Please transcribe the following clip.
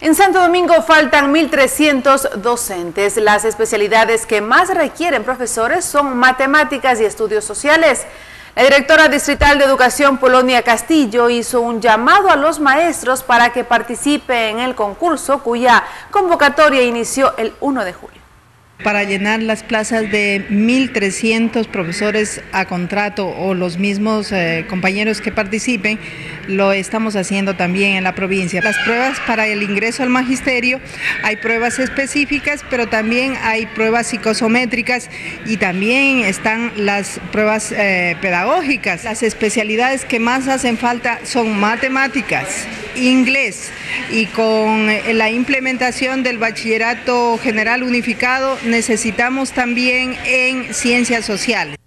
En Santo Domingo faltan 1.300 docentes. Las especialidades que más requieren profesores son matemáticas y estudios sociales. La directora distrital de Educación, Polonia Castillo, hizo un llamado a los maestros para que participen en el concurso, cuya convocatoria inició el 1 de julio. Para llenar las plazas de 1.300 profesores a contrato o los mismos compañeros que participen, lo estamos haciendo también en la provincia. Las pruebas para el ingreso al magisterio, hay pruebas específicas, pero también hay pruebas psicosométricas y también están las pruebas pedagógicas. Las especialidades que más hacen falta son matemáticas, inglés, y con la implementación del bachillerato general unificado necesitamos también en ciencias sociales.